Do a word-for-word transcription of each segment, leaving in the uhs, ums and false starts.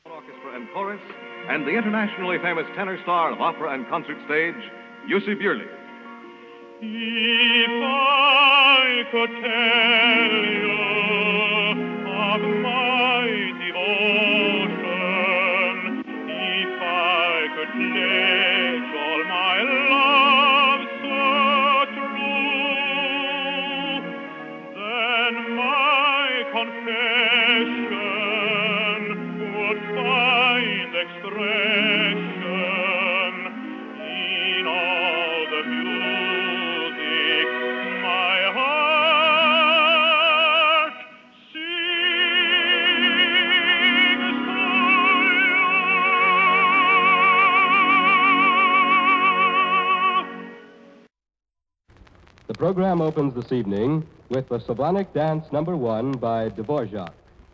Orchestra and chorus, and the internationally famous tenor star of opera and concert stage, Jussi Björling. If I could tell you of my devotion, if I could pledge all my love so true, then my confession would find expression in all the music my heart sings to you. The program opens this evening with the Slavonic Dance Number One by Dvorak.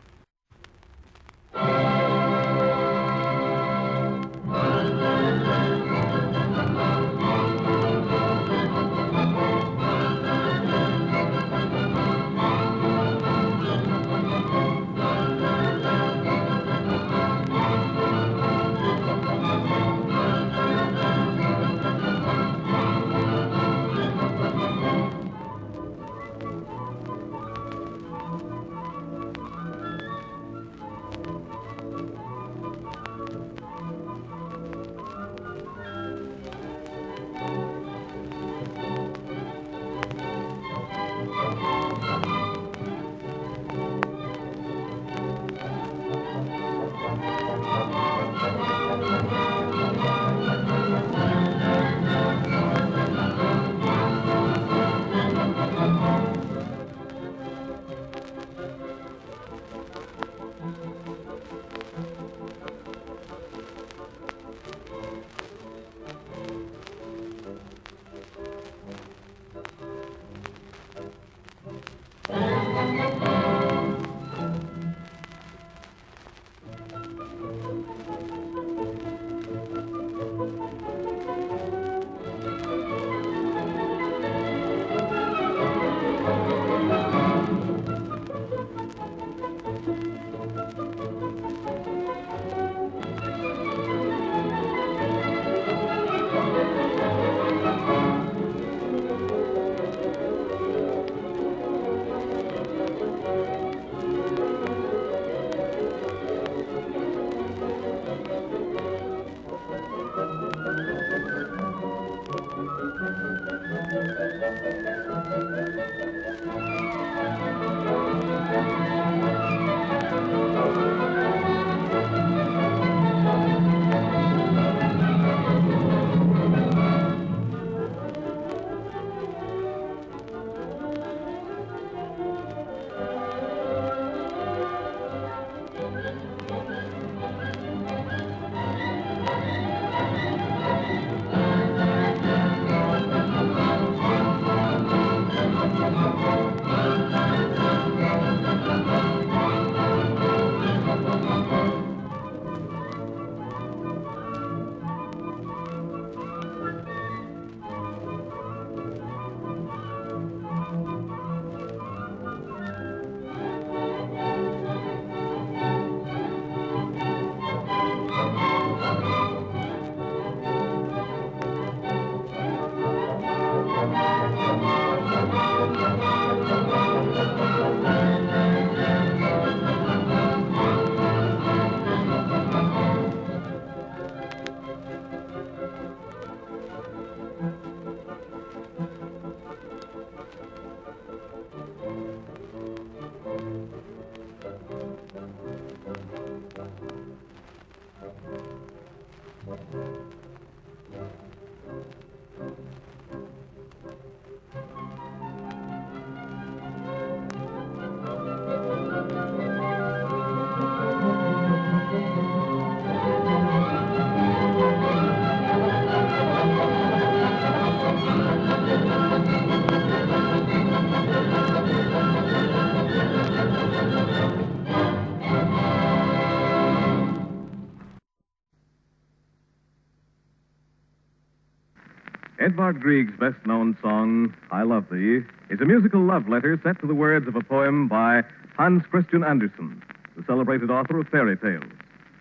Edvard Grieg's best-known song, I Love Thee, is a musical love letter set to the words of a poem by Hans Christian Andersen, the celebrated author of fairy tales.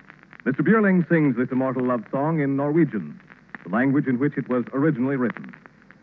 Mister Björling sings this immortal love song in Norwegian, the language in which it was originally written.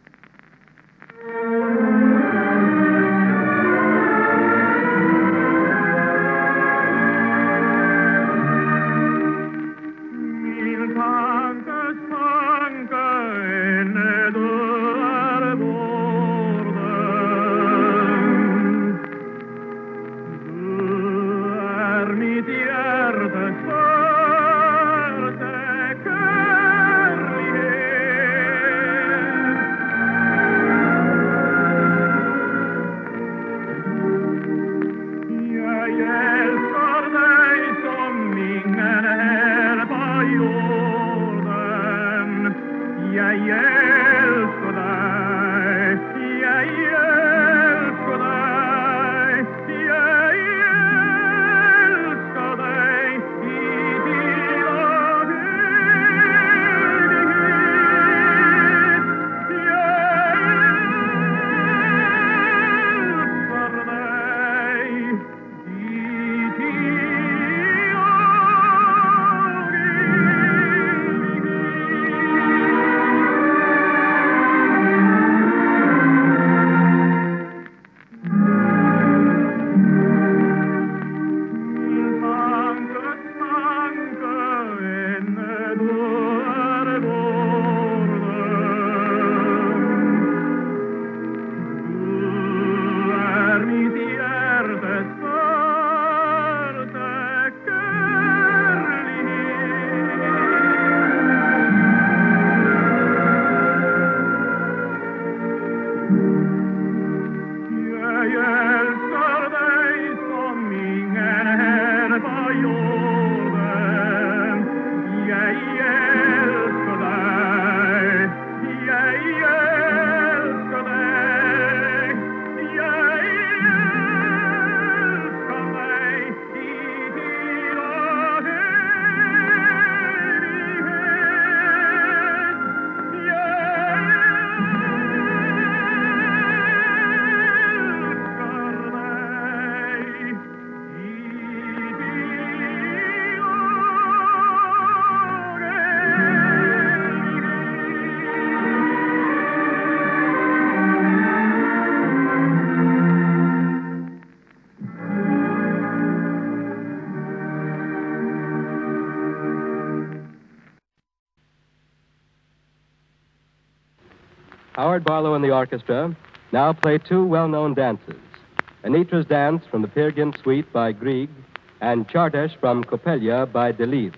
Howard Barlow and the orchestra now play two well-known dances. Anitra's Dance from the Peer Gynt Suite by Grieg and Chartesh from Coppelia by Delibes.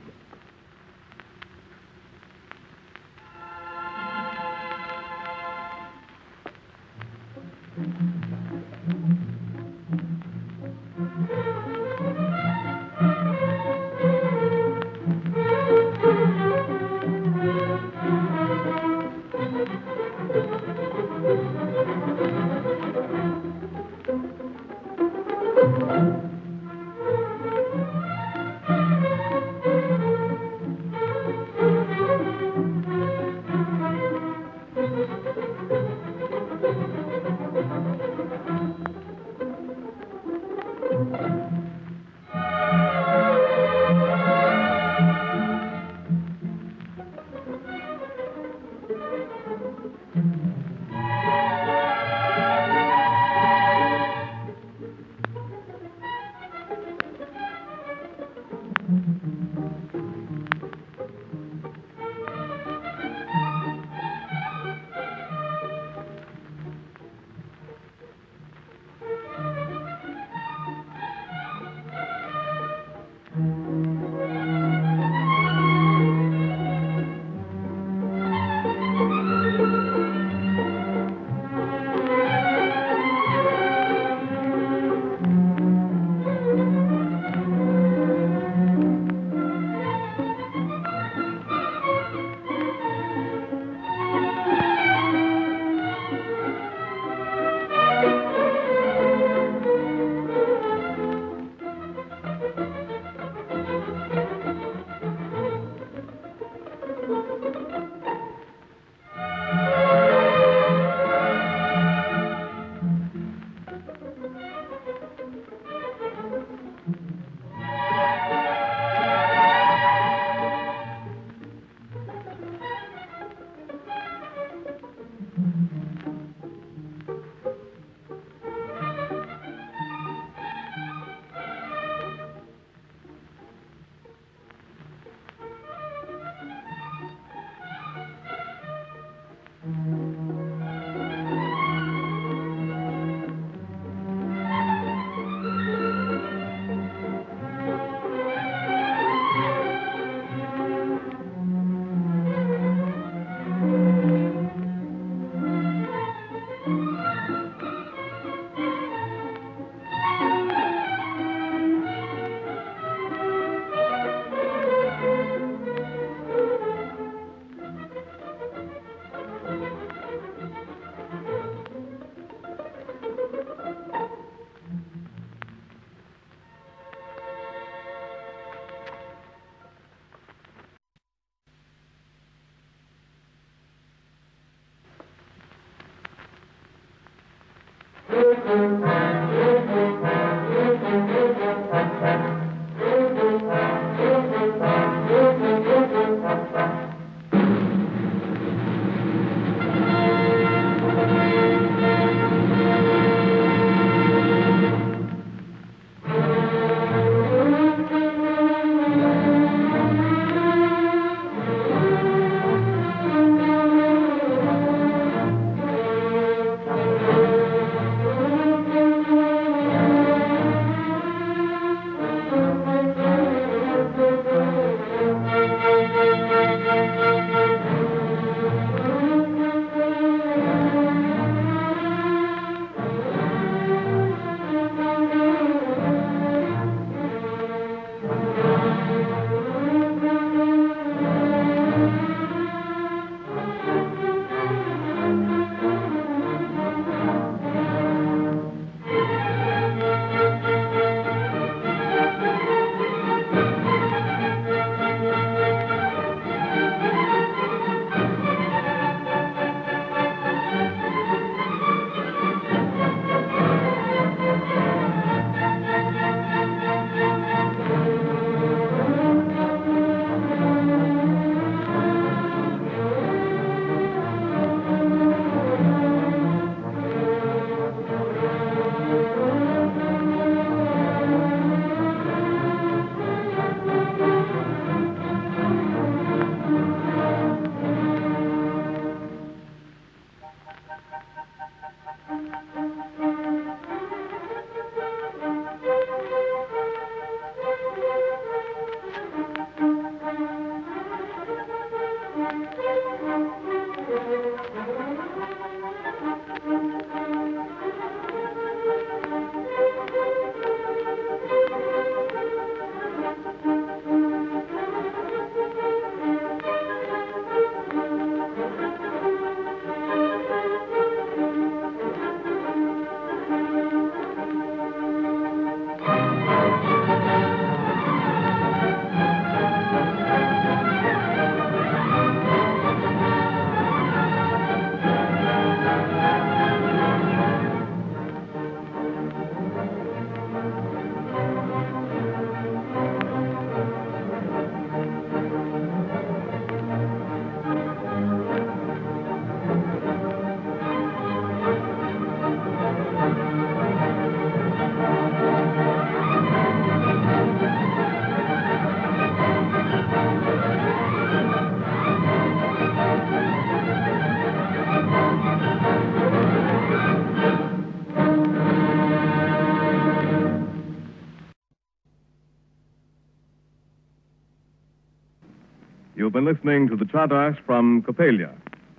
You've been listening to the Czardas from Coppelia.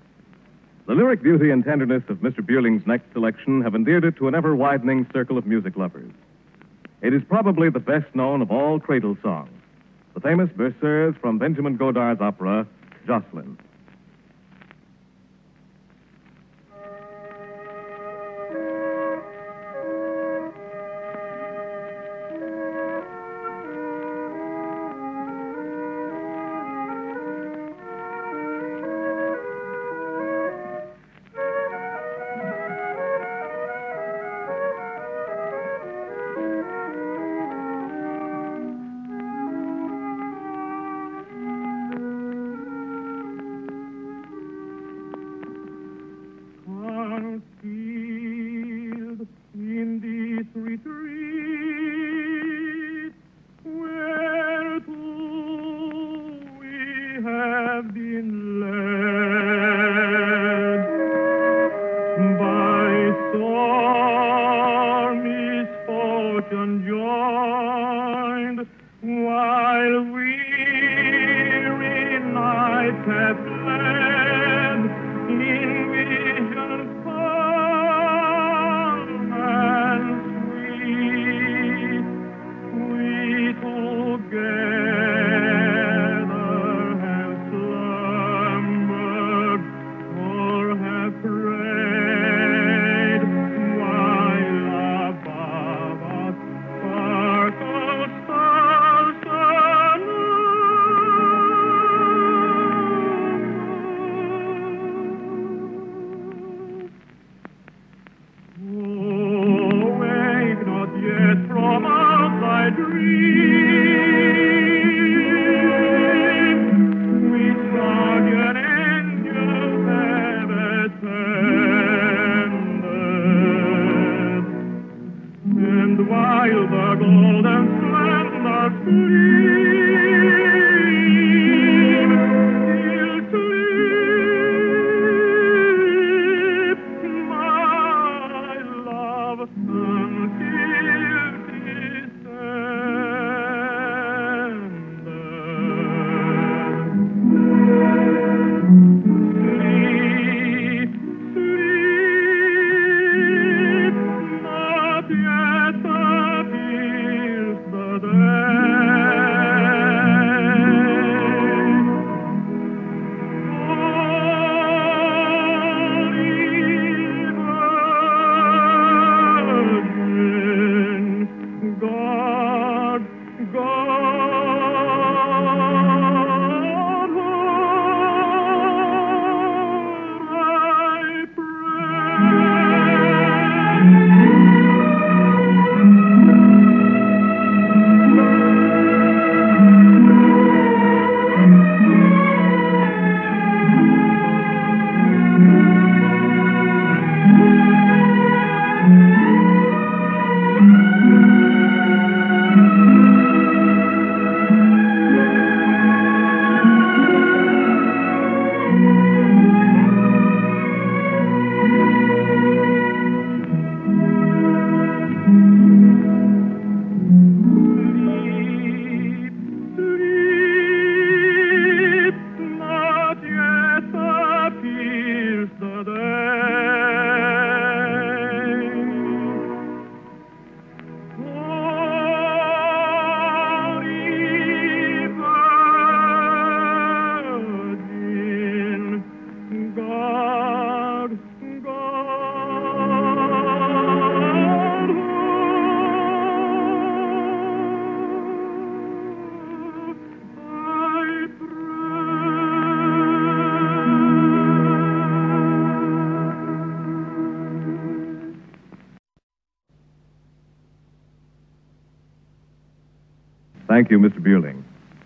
The lyric beauty and tenderness of Mister Björling's next selection have endeared it to an ever-widening circle of music lovers. It is probably the best known of all cradle songs, the famous Berceuse from Benjamin Godard's opera, Jocelyn. Thank you, Mister Björling.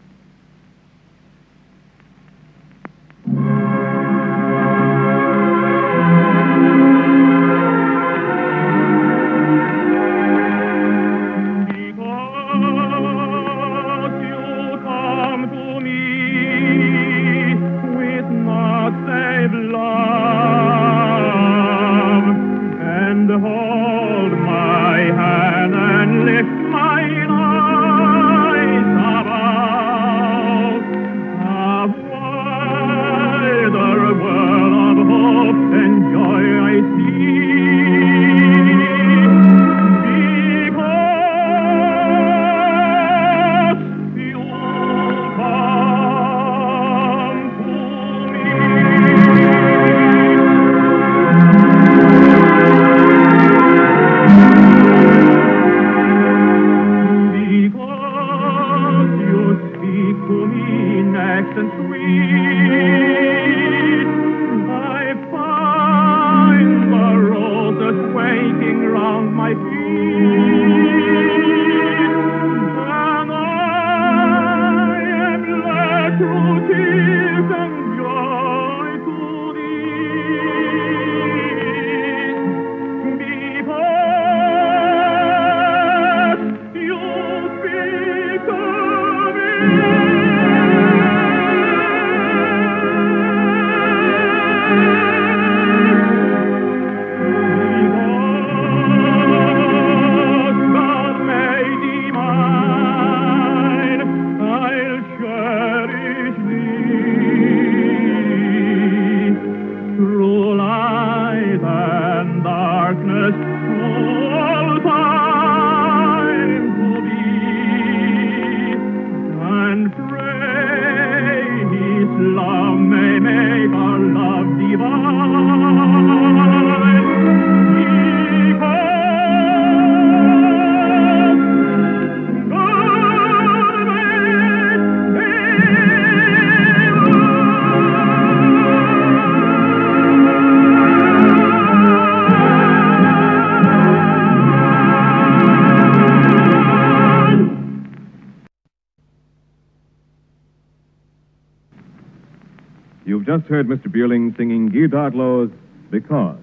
You've just heard Mister Björling singing Guy Dardelot's Because.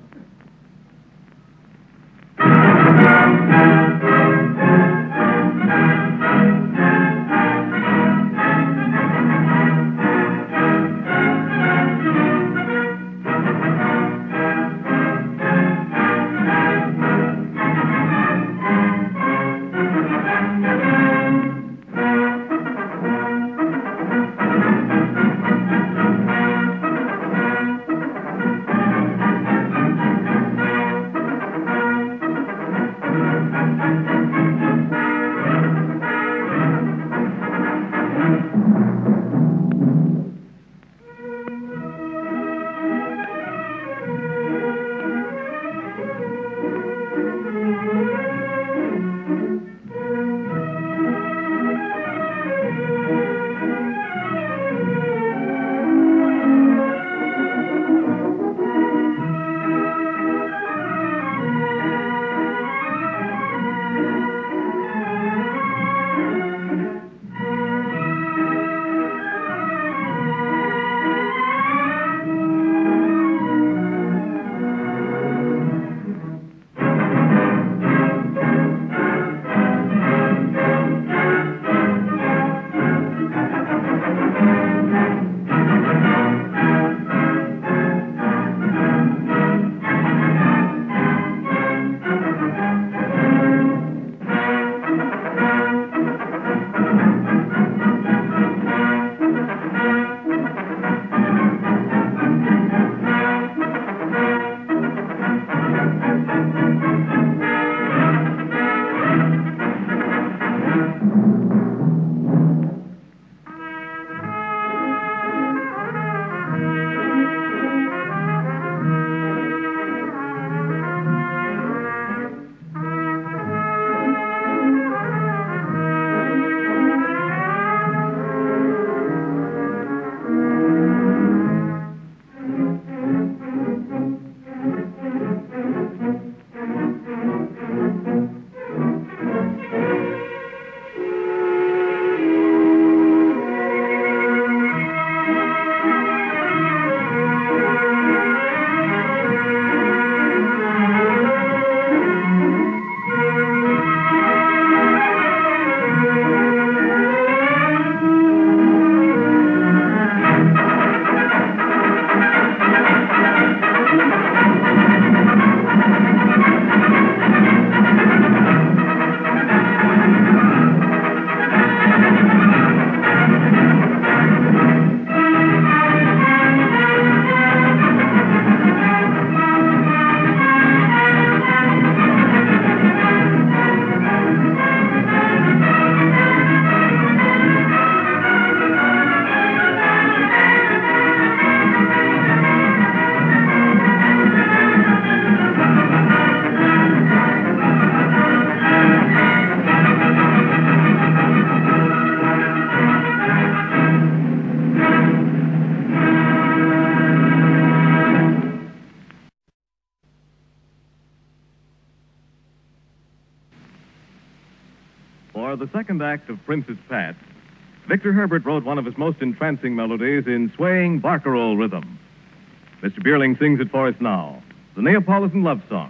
the second act of Prince's Past, Victor Herbert wrote one of his most entrancing melodies in swaying barcarolle rhythm. Mister Björling sings it for us now, the Neapolitan Love Song.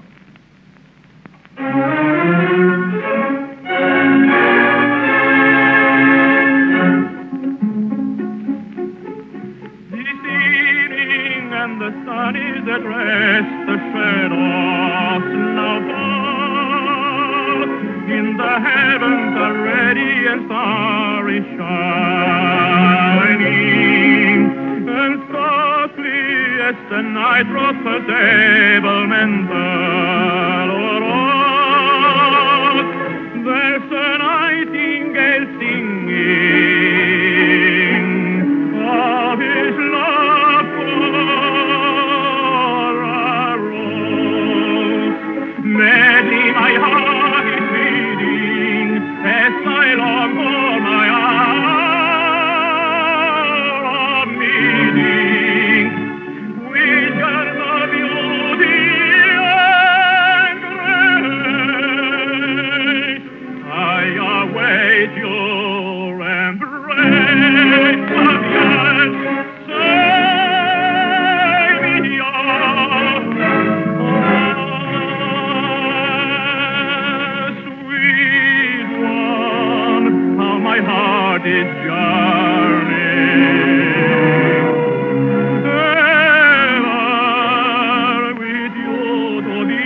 This evening and the sun is at rest, the shadows now fall. In the heavens are ready and starry shining, and softly as the night drops her sable mantle o'er all, there's a nightingale singing of his love for a rose. Madly my heart is beating as I long for my hour of meeting with your beauty and grace. I await your embrace of yours. Save me, sweet one, how my heart is yearning. Ever with you to be.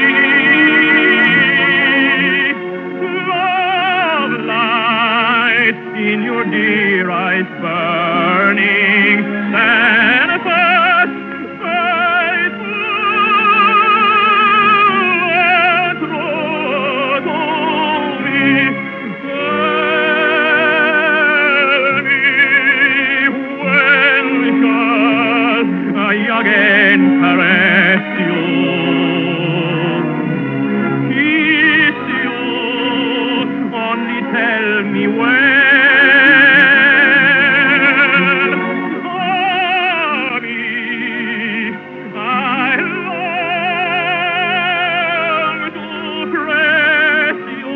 Love light in your dear eyes burning, stand fast, faithful and true to me. Tell me, when shall I again caress you, kiss you? Only tell me when. Honey, I long to press you,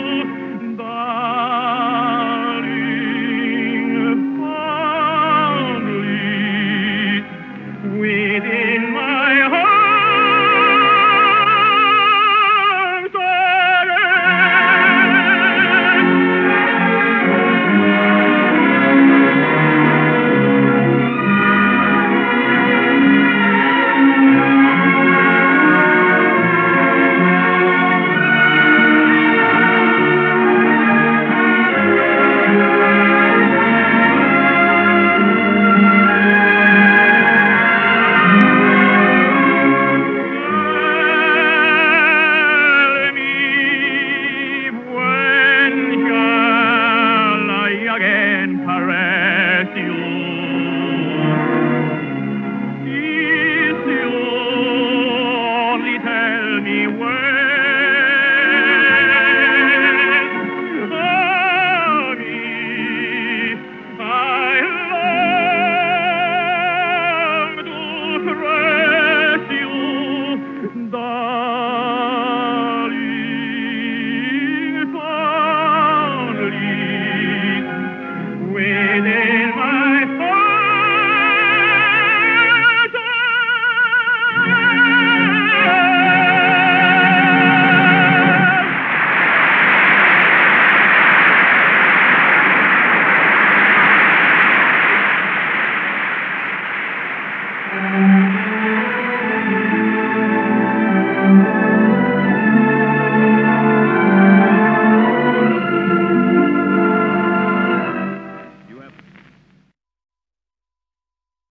darling, fondly within my arms Tell me, when shall I again caress you, kiss you? Only tell me when. Honey, I long to press you, darling, fondly within my heart.